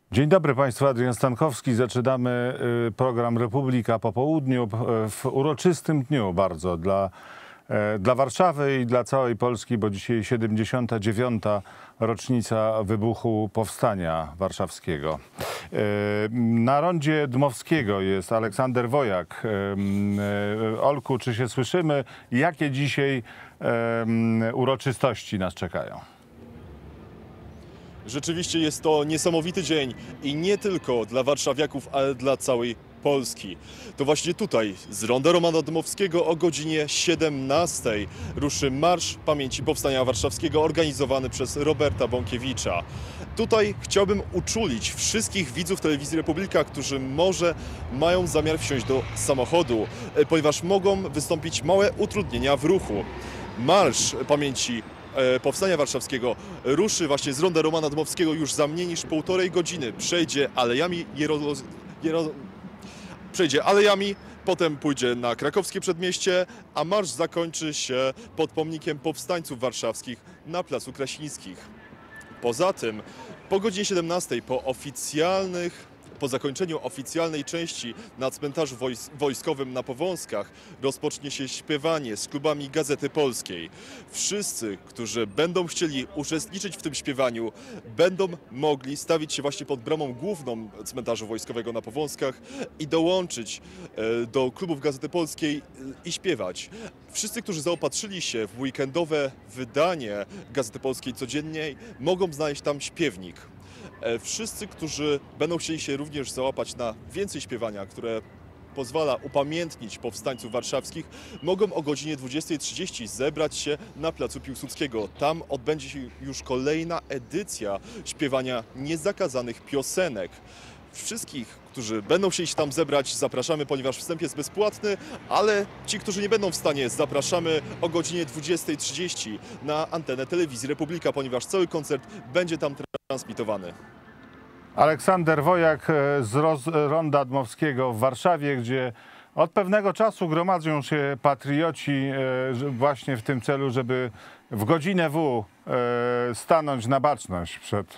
Dzień dobry Państwu, Adrian Stankowski. Zaczynamy program Republika po południu w uroczystym dniu bardzo dla Warszawy i dla całej Polski, bo dzisiaj 79. rocznica wybuchu Powstania Warszawskiego. Na rondzie Dmowskiego jest Aleksander Wojak. Olku, czy się słyszymy? Jakie dzisiaj uroczystości nas czekają? Rzeczywiście jest to niesamowity dzień i nie tylko dla warszawiaków, ale dla całej Polski. To właśnie tutaj, z ronda Romana Dmowskiego o godzinie 17 ruszy Marsz Pamięci Powstania Warszawskiego organizowany przez Roberta Bąkiewicza. Tutaj chciałbym uczulić wszystkich widzów Telewizji Republika, którzy może mają zamiar wsiąść do samochodu, ponieważ mogą wystąpić małe utrudnienia w ruchu. Marsz Pamięci Powstania Warszawskiego ruszy właśnie z ronda Romana Dmowskiego już za mniej niż 1,5 godziny. Przejdzie alejami, potem pójdzie na krakowskie przedmieście, a marsz zakończy się pod pomnikiem powstańców warszawskich na Placu Krasińskich. Poza tym po godzinie 17 po zakończeniu oficjalnej części na cmentarzu wojskowym na Powązkach rozpocznie się śpiewanie z klubami Gazety Polskiej. Wszyscy, którzy będą chcieli uczestniczyć w tym śpiewaniu, będą mogli stawić się właśnie pod bramą główną cmentarza wojskowego na Powązkach i dołączyć do klubów Gazety Polskiej i śpiewać. Wszyscy, którzy zaopatrzyli się w weekendowe wydanie Gazety Polskiej codziennie, mogą znaleźć tam śpiewnik. Wszyscy, którzy będą chcieli się również załapać na więcej śpiewania, które pozwala upamiętnić powstańców warszawskich, mogą o godzinie 20:30 zebrać się na Placu Piłsudskiego. Tam odbędzie się już kolejna edycja śpiewania niezakazanych piosenek. Wszystkich, którzy będą chcieli się tam zebrać, zapraszamy, ponieważ wstęp jest bezpłatny, ale ci, którzy nie będą w stanie, zapraszamy o godzinie 20:30 na antenę Telewizji Republika, ponieważ cały koncert będzie tam transmitowany. Aleksander Wojak z ronda Dmowskiego w Warszawie, gdzie od pewnego czasu gromadzą się patrioci właśnie w tym celu, żeby w godzinę W stanąć na baczność przed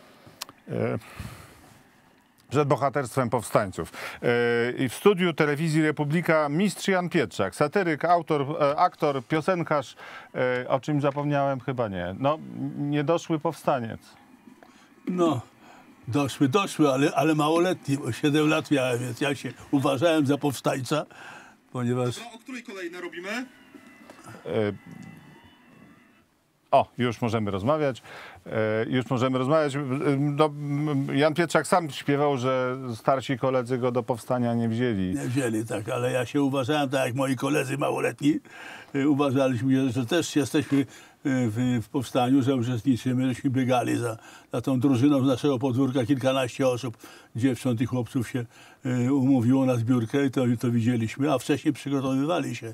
bohaterstwem powstańców. I w studiu Telewizji Republika mistrz Jan Pietrzak, satyryk, autor, aktor, piosenkarz. O czym zapomniałem? Chyba nie. No, niedoszły powstaniec. No, doszły, ale małoletni, bo 7 lat miałem, więc ja się uważałem za powstańca, ponieważ... O której kolei narobimy? Już możemy rozmawiać. No, Jan Pietrzak sam śpiewał, że starsi koledzy go do powstania nie wzięli. Nie wzięli, tak, ale ja się uważałem, tak jak moi koledzy małoletni, uważaliśmy, że też jesteśmy w powstaniu, że uczestniczymy, żeśmy biegali za tą drużyną z naszego podwórka, kilkanaście osób, dziewcząt i chłopców się umówiło na zbiórkę i to widzieliśmy, a wcześniej przygotowywali się.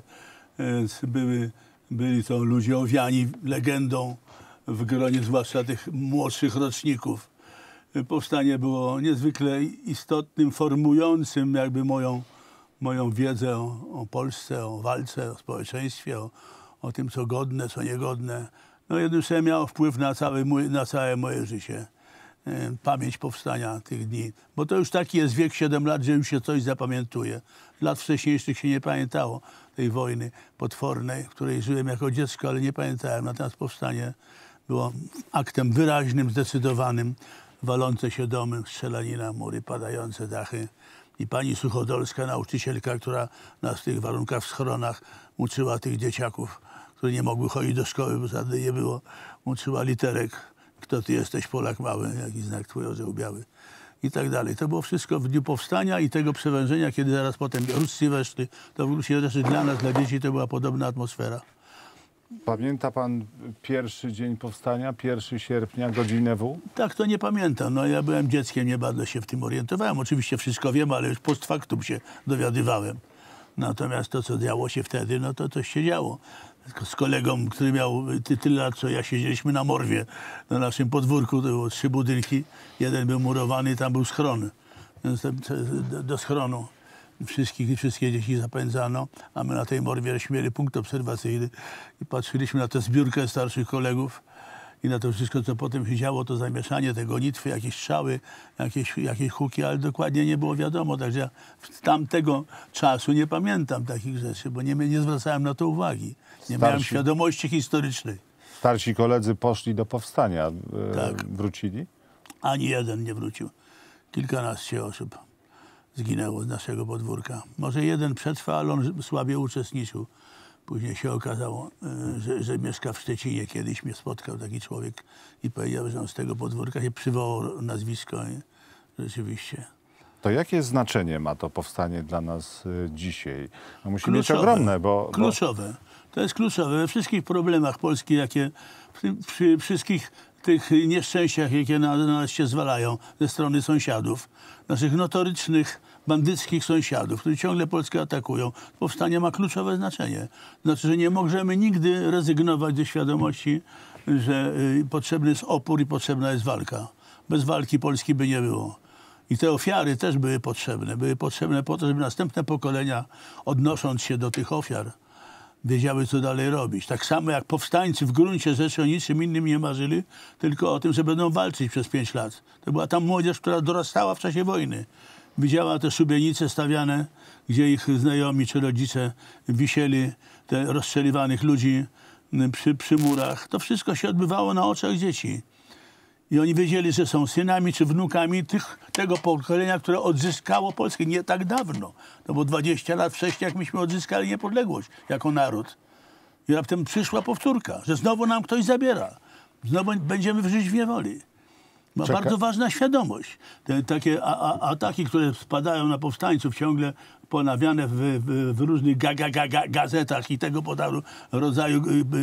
Byli to ludzie owiani legendą w gronie zwłaszcza tych młodszych roczników. Powstanie było niezwykle istotnym, formującym jakby moją wiedzę o Polsce, o walce, o społeczeństwie, o tym, co godne, co niegodne. No jednym słowem miało wpływ na całe moje życie. Pamięć powstania tych dni. Bo to już taki jest wiek 7 lat, że już się coś zapamiętuje. Lat wcześniejszych się nie pamiętało tej wojny potwornej, w której żyłem jako dziecko, ale nie pamiętałem. Natomiast powstanie było aktem wyraźnym, zdecydowanym. Walące się domy, strzelanina, mury, padające dachy. I pani Suchodolska, nauczycielka, która nas w tych warunkach w schronach uczyła tych dzieciaków, które nie mogły chodzić do szkoły, bo żadnej nie było. Uczyła literek. Kto ty jesteś, Polak mały, jaki znak twój orzeł biały i tak dalej. To było wszystko w dniu powstania i tego przewężenia, kiedy zaraz potem Ruscy weszli. To w gruncie rzeczy dla nas, dla dzieci, to była podobna atmosfera. Pamięta pan pierwszy dzień powstania, 1 sierpnia, godzinę W? Tak, to nie pamiętam. No, ja byłem dzieckiem, nie bardzo się w tym orientowałem. Oczywiście wszystko wiem, ale już post factum się dowiadywałem. Natomiast to, co działo się wtedy, no to coś się działo. Z kolegą, który miał tyle lat, co ja, siedzieliśmy na morwie na naszym podwórku. To było 3 budynki. Jeden był murowany, tam był schron. Więc do schronu wszystkie dzieci zapędzano, a my na tej morwie mieli punkt obserwacyjny i patrzyliśmy na tę zbiórkę starszych kolegów i na to wszystko, co potem się działo, to zamieszanie, te gonitwy, jakieś strzały, jakieś huki, ale dokładnie nie było wiadomo. Także ja z tamtego czasu nie pamiętam takich rzeczy, bo nie zwracałem na to uwagi. Nie miałem świadomości historycznej. Starsi koledzy poszli do powstania. Tak. Wrócili? Ani jeden nie wrócił. Kilkanaście osób zginęło z naszego podwórka. Może jeden przetrwał, ale on słabie uczestniczył. Później się okazało, że mieszka w Szczecinie. Kiedyś mnie spotkał taki człowiek i powiedział, że on z tego podwórka się przywołał nazwisko. I rzeczywiście. To jakie znaczenie ma to powstanie dla nas dzisiaj? No musi mieć Kluczowe. ogromne, bo... Kluczowe. To jest kluczowe. We wszystkich problemach Polski, przy wszystkich tych nieszczęściach, jakie na nas się zwalają ze strony sąsiadów, naszych notorycznych, bandyckich sąsiadów, którzy ciągle Polskę atakują, powstanie ma kluczowe znaczenie. Znaczy, że nie możemy nigdy rezygnować ze świadomości, że potrzebny jest opór i potrzebna jest walka. Bez walki Polski by nie było. I te ofiary też były potrzebne. Były potrzebne po to, żeby następne pokolenia, odnosząc się do tych ofiar, wiedziały, co dalej robić. Tak samo jak powstańcy w gruncie rzeczy o niczym innym nie marzyli, tylko o tym, że będą walczyć przez 5 lat. To była ta młodzież, która dorastała w czasie wojny. Widziała te szubienice stawiane, gdzie ich znajomi czy rodzice wisieli, te rozstrzeliwanych ludzi przy murach. To wszystko się odbywało na oczach dzieci. I oni wiedzieli, że są synami czy wnukami tego pokolenia, które odzyskało Polskę nie tak dawno. To było 20 lat wcześniej, jak myśmy odzyskali niepodległość jako naród. I raptem przyszła powtórka, że znowu nam ktoś zabiera. Znowu będziemy żyć w niewoli. Bardzo ważna świadomość. Takie ataki, które spadają na powstańców, ciągle ponawiane w różnych gazetach i tego rodzaju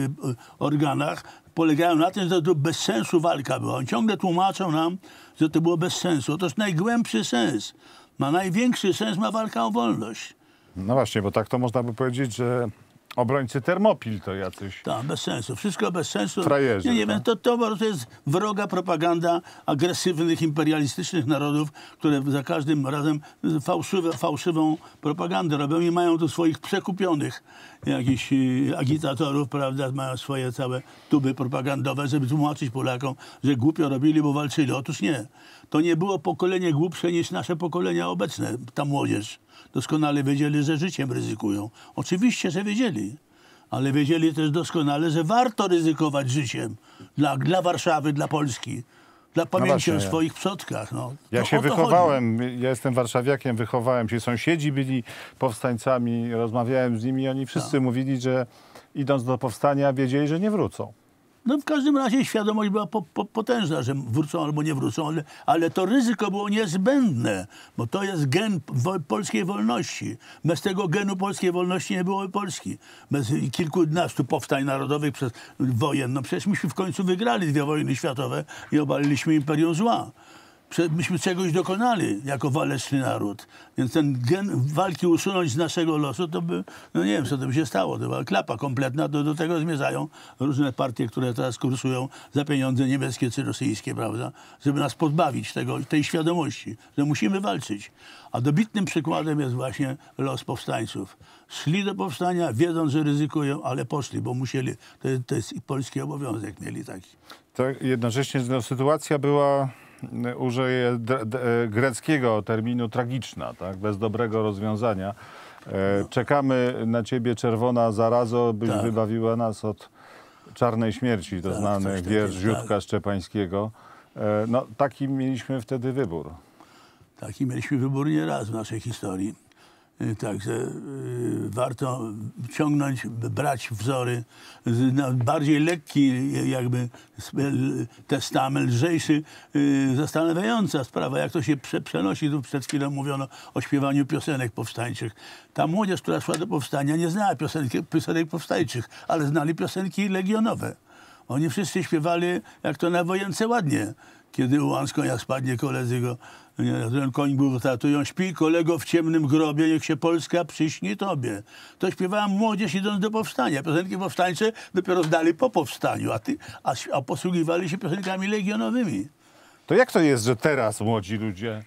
organach, polegają na tym, że to bez sensu walka była. Oni ciągle tłumaczą nam, że to było bez sensu. Otóż najgłębszy sens, największy sens ma walka o wolność. No właśnie, bo tak to można by powiedzieć, że obrońcy Termopil to jacyś... Tak, bez sensu. Wszystko bez sensu. Frajerzy, Nie wiem, to jest wroga propaganda agresywnych, imperialistycznych narodów, które za każdym razem fałszywą propagandę robią i mają tu swoich przekupionych jakichś agitatorów, prawda, mają swoje całe tuby propagandowe, żeby tłumaczyć Polakom, że głupio robili, bo walczyli. Otóż nie. To nie było pokolenie głupsze niż nasze pokolenia obecne, ta młodzież. Doskonale wiedzieli, że życiem ryzykują. Oczywiście, że wiedzieli, ale wiedzieli też doskonale, że warto ryzykować życiem dla Warszawy, dla Polski, dla pamięci o swoich przodkach. No. Ja się wychowałem, ja jestem warszawiakiem, wychowałem się, sąsiedzi byli powstańcami, rozmawiałem z nimi, oni wszyscy mówili, że idąc do powstania wiedzieli, że nie wrócą. No w każdym razie świadomość była potężna, że wrócą albo nie wrócą, ale to ryzyko było niezbędne, bo to jest gen polskiej wolności. Bez tego genu polskiej wolności nie byłoby Polski. Bez kilkunastu powstań narodowych przez wojen. No przecież myśmy w końcu wygrali 2 wojny światowe i obaliliśmy imperium zła. Myśmy czegoś dokonali jako waleczny naród. Więc ten gen walki usunąć z naszego losu, to by, no nie wiem, co to by się stało. To była klapa kompletna. Do tego zmierzają różne partie, które teraz kursują za pieniądze niemieckie czy rosyjskie, prawda? Żeby nas pozbawić tej świadomości, że musimy walczyć. A dobitnym przykładem jest właśnie los powstańców. Szli do powstania, wiedząc, że ryzykują, ale poszli, bo musieli. To jest polski obowiązek, mieli taki. To jednocześnie sytuacja była... Użyję greckiego terminu tragiczna, tak? Bez dobrego rozwiązania. Czekamy na ciebie, czerwona zarazo, byś wybawiła nas od czarnej śmierci. To znany wiersz Ziutka Szczepańskiego. No, taki mieliśmy wtedy wybór. Taki mieliśmy wybór nie raz w naszej historii. Także warto ciągnąć, brać wzory, bardziej lekki jakby testament, lżejszy, zastanawiająca sprawa, jak to się przenosi. Tu przed chwilą mówiono o śpiewaniu piosenek powstańczych. Ta młodzież, która szła do powstania, nie znała piosenek powstańczych, ale znali piosenki legionowe. Oni wszyscy śpiewali, jak to na wojence ładnie. Kiedy ułan z konia spadnie, koledzy go, ten koń był tatują, śpi kolego w ciemnym grobie, niech się Polska przyśni tobie. To śpiewała młodzież idąc do powstania. Piosenki powstańcze dopiero zdali po powstaniu, a posługiwali się piosenkami legionowymi. To jak to jest, że teraz młodzi ludzie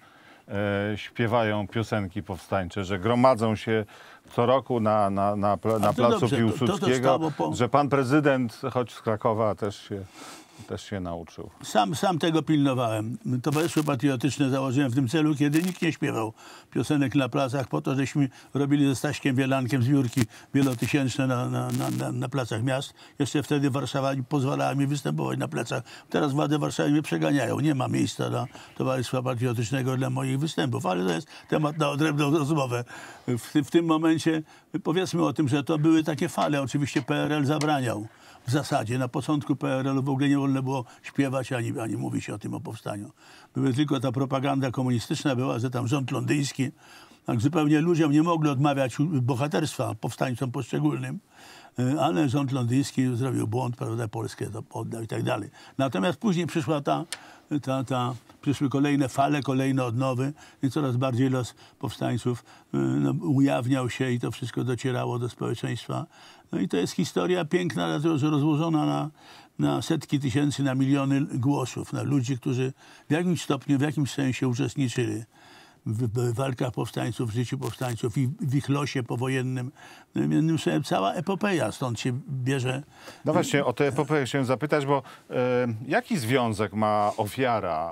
śpiewają piosenki powstańcze, że gromadzą się co roku na placu Piłsudskiego, że pan prezydent, choć z Krakowa też się... też się nauczył. Sam tego pilnowałem. Towarzystwo Patriotyczne założyłem w tym celu, kiedy nikt nie śpiewał piosenek na placach, po to, żeśmy robili ze Staśkiem Bielankiem zbiórki wielotysięczne na placach miast. Jeszcze wtedy Warszawa pozwalała mi występować na placach. Teraz władze Warszawy mnie przeganiają. Nie ma miejsca dla Towarzystwa Patriotycznego dla moich występów, ale to jest temat na odrębną rozmowę. W tym momencie powiedzmy o tym, że to były takie fale. Oczywiście PRL zabraniał. W zasadzie na początku PRL-u w ogóle nie wolno było śpiewać ani mówić o tym, o powstaniu. Były tylko ta propaganda komunistyczna była, że tam rząd londyński, tak zupełnie ludziom nie mogli odmawiać bohaterstwa powstańcom poszczególnym, ale rząd londyński zrobił błąd, prawda, Polskę to oddał i tak dalej. Natomiast później przyszła przyszły kolejne fale, kolejne odnowy i coraz bardziej los powstańców ujawniał się i to wszystko docierało do społeczeństwa. No i to jest historia piękna, dlatego że rozłożona na setki tysięcy, na miliony głosów, na ludzi, którzy w jakimś stopniu, w jakimś sensie uczestniczyli w walkach powstańców, w życiu powstańców i w ich losie powojennym. Cała epopeja stąd się bierze. No właśnie, o tę epopeję chciałem zapytać, bo jaki związek ma ofiara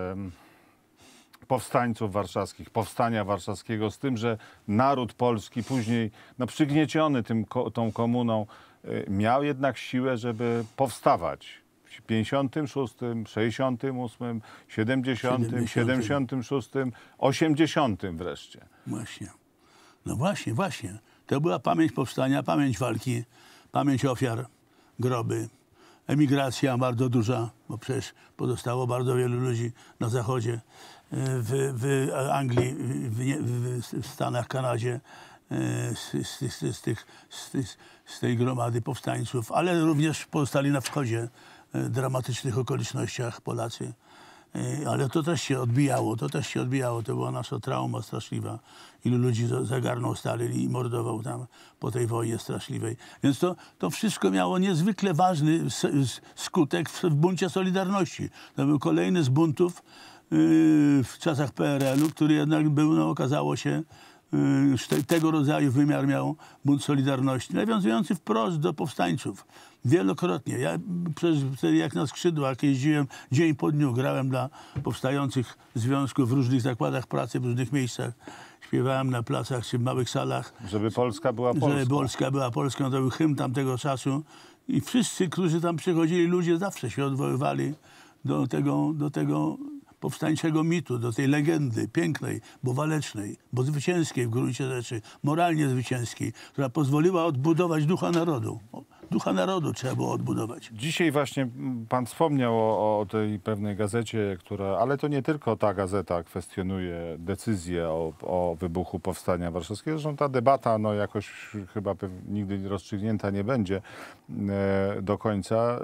powstańców warszawskich, powstania warszawskiego z tym, że naród polski później przygnieciony tą komuną miał jednak siłę, żeby powstawać? W 56, 68, 70, 76, 80 wreszcie. Właśnie. No właśnie. To była pamięć powstania, pamięć walki, pamięć ofiar, groby, emigracja bardzo duża, bo przecież pozostało bardzo wielu ludzi na zachodzie, w Anglii, w Stanach, Kanadzie, z tej gromady powstańców, ale również pozostali na wschodzie, dramatycznych okolicznościach Polacy. Ale to też się odbijało, to była nasza trauma straszliwa. Ilu ludzi zagarnął Stalin i mordował tam po tej wojnie straszliwej. Więc to wszystko miało niezwykle ważny skutek w buncie Solidarności. To był kolejny z buntów w czasach PRL-u, który jednak był, okazało się, tego rodzaju wymiar miał bunt Solidarności, nawiązujący wprost do powstańców. Wielokrotnie. Ja wtedy jak na skrzydłach jeździłem dzień po dniu, grałem dla powstających związków w różnych zakładach pracy, w różnych miejscach. Śpiewałem na placach czy w małych salach. Żeby Polska była Polską. Żeby Polska była Polską. To był hymn tamtego czasu. I wszyscy, którzy tam przychodzili, ludzie zawsze się odwoływali do tego powstańczego mitu, do tej legendy pięknej, bo walecznej, bo zwycięskiej w gruncie rzeczy, moralnie zwycięskiej, która pozwoliła odbudować ducha narodu. Ducha narodu trzeba było odbudować. Dzisiaj właśnie pan wspomniał o tej pewnej gazecie, ale to nie tylko ta gazeta kwestionuje decyzję o wybuchu Powstania Warszawskiego. Zresztą ta debata jakoś chyba nigdy rozstrzygnięta nie będzie do końca.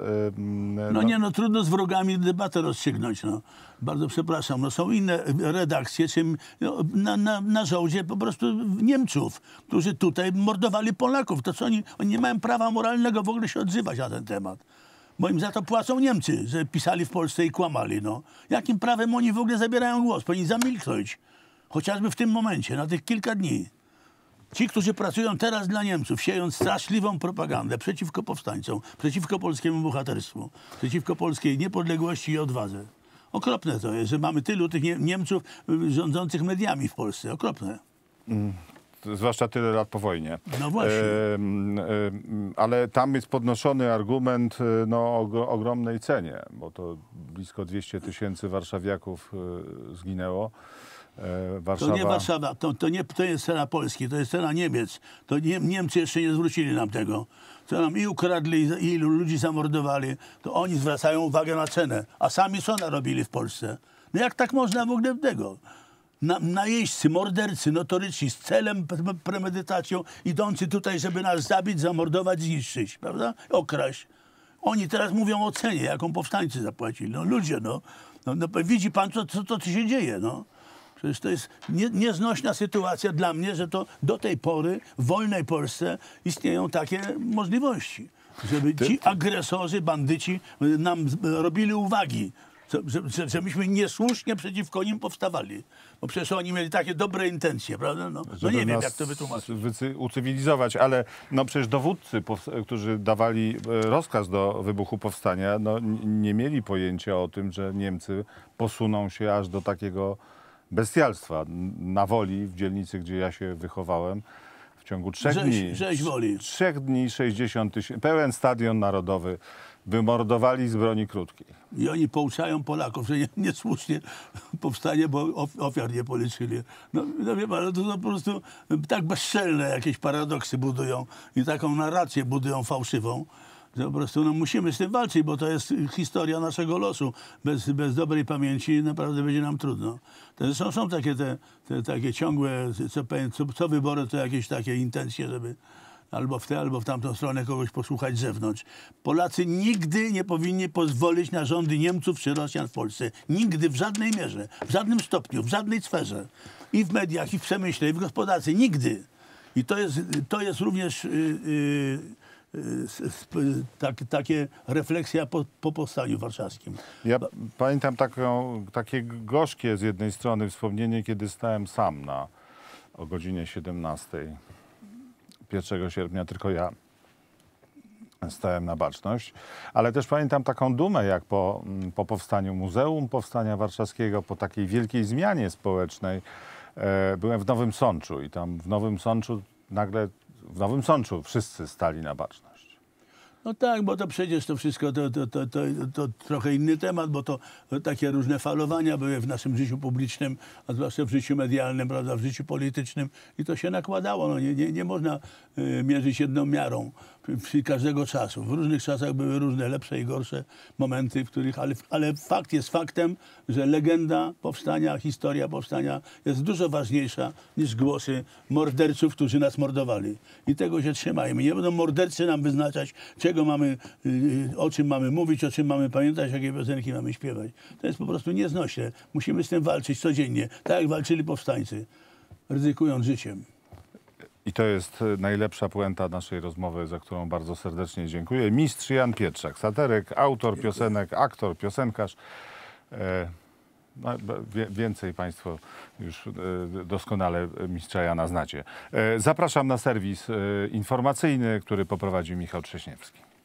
Trudno z wrogami debatę rozstrzygnąć. Bardzo przepraszam. Są inne redakcje, czym na żołdzie po prostu Niemców, którzy tutaj mordowali Polaków. To co oni nie mają prawa moralnego w ogóle się odzywać na ten temat. Bo im za to płacą Niemcy, że pisali w Polsce i kłamali. Jakim prawem oni w ogóle zabierają głos? Powinni zamilknąć. Chociażby w tym momencie, na tych kilka dni. Ci, którzy pracują teraz dla Niemców, siejąc straszliwą propagandę przeciwko powstańcom, przeciwko polskiemu bohaterstwu, przeciwko polskiej niepodległości i odwadze. Okropne to jest, że mamy tylu tych Niemców rządzących mediami w Polsce. Okropne. Zwłaszcza tyle lat po wojnie. No właśnie. Ale tam jest podnoszony argument o ogromnej cenie, bo to blisko 200 000 warszawiaków zginęło. Warszawa... To nie Warszawa, to jest cena Polski, to jest cena Niemiec. To Niemcy jeszcze nie zwrócili nam tego. Co nam i ukradli, i ilu ludzi zamordowali, to oni zwracają uwagę na cenę. A sami co narobili w Polsce? No jak tak można w ogóle tego? Najeźdźcy, mordercy, notoryczni, z celem, premedytacją, idący tutaj, żeby nas zabić, zamordować, zniszczyć, prawda? Okraść. Oni teraz mówią o cenie, jaką powstańcy zapłacili. Ludzie, widzi pan, co się dzieje, Przecież to jest nieznośna sytuacja dla mnie, że to do tej pory w wolnej Polsce istnieją takie możliwości. Żeby ci agresorzy, bandyci nam robili uwagi. że myśmy niesłusznie przeciwko nim powstawali. Bo przecież oni mieli takie dobre intencje, prawda? No nie wiem, jak to wytłumaczyć. Ucywilizować, ale no przecież dowódcy, którzy dawali rozkaz do wybuchu powstania, no nie mieli pojęcia o tym, że Niemcy posuną się aż do takiego bestialstwa. Na Woli, w dzielnicy, gdzie ja się wychowałem, w ciągu 3 dni, Rzeź Woli. 3 dni 60 000, pełen stadion narodowy, wymordowali z broni krótkiej. I oni pouczają Polaków, że niesłusznie powstanie, bo ofiar nie policzyli. No wie pan, to po prostu tak bezczelne jakieś paradoksy budują i taką narrację budują fałszywą, że po prostu no, musimy z tym walczyć, bo to jest historia naszego losu. Bez dobrej pamięci naprawdę będzie nam trudno. Są takie takie ciągłe, co wybory, to jakieś takie intencje, żeby albo w tę, albo w tamtą stronę kogoś posłuchać z zewnątrz. Polacy nigdy nie powinni pozwolić na rządy Niemców czy Rosjan w Polsce. Nigdy, w żadnej mierze, w żadnym stopniu, w żadnej sferze. I w mediach, i w przemyśle, i w gospodarce. Nigdy. I to jest również takie refleksja po powstaniu warszawskim. Ja pamiętam takie gorzkie z jednej strony wspomnienie, kiedy stałem sam o godzinie 17. 1 sierpnia tylko ja stałem na baczność, ale też pamiętam taką dumę, jak po powstaniu Muzeum Powstania Warszawskiego, po takiej wielkiej zmianie społecznej, byłem w Nowym Sączu i tam w Nowym Sączu nagle, wszyscy stali na baczność. No tak, bo to przecież to wszystko to trochę inny temat, bo to takie różne falowania były w naszym życiu publicznym, a zwłaszcza w życiu medialnym, prawda, w życiu politycznym i to się nakładało. No, nie można mierzyć jedną miarą każdego czasu. W różnych czasach były różne lepsze i gorsze momenty, w których, ale fakt jest faktem, że legenda powstania, historia powstania jest dużo ważniejsza niż głosy morderców, którzy nas mordowali. I tego się trzymajmy. Nie będą mordercy nam wyznaczać, czego mamy, o czym mamy mówić, o czym mamy pamiętać, jakie piosenki mamy śpiewać. To jest po prostu nieznośne. Musimy z tym walczyć codziennie, tak jak walczyli powstańcy, ryzykując życiem. I to jest najlepsza puenta naszej rozmowy, za którą bardzo serdecznie dziękuję. Mistrz Jan Pietrzak, satyryk, autor piosenek, aktor, piosenkarz. No, więcej Państwo już doskonale mistrza Jana znacie. Zapraszam na serwis informacyjny, który poprowadzi Michał Trześniewski.